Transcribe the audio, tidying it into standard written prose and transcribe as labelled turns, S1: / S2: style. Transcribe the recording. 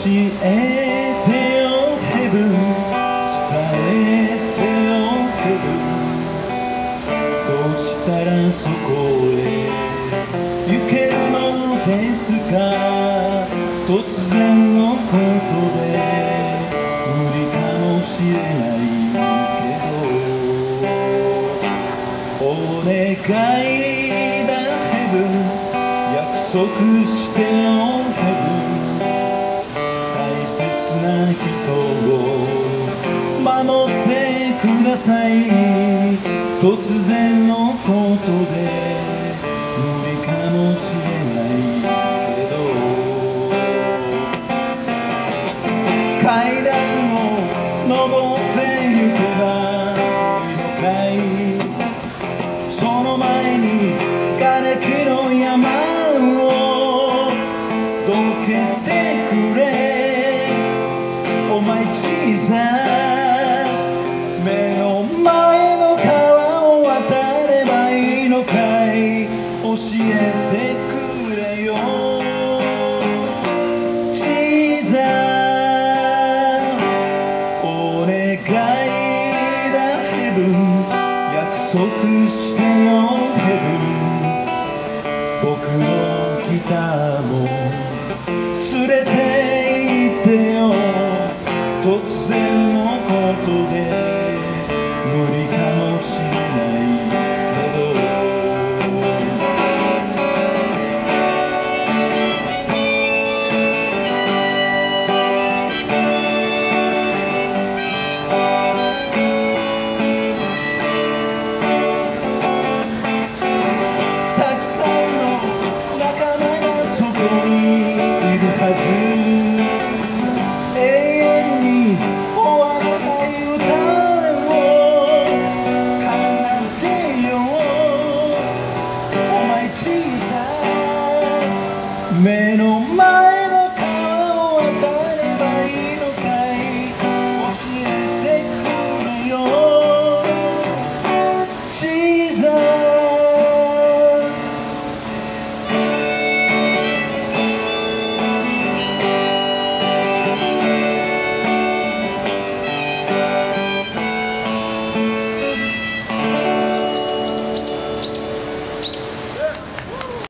S1: えてよヘブン、伝えてよヘブン、どうしたらそこへ行けるのですか。突然のことで無理かもしれないけど、お願いだヘブン、約束してよヘブン、大切な人を守ってください。突然のことで無理かもしれないけど、階段を登ってゆけばいいのかい。その前に瓦礫の山をどけてくれ、お前Jesus。目の前の川を渡ればいいのかい。教えてくれよ Jesus。 お願いだヘブン、約束してよヘブン、僕のギターも連れて行ってよ。突然のことで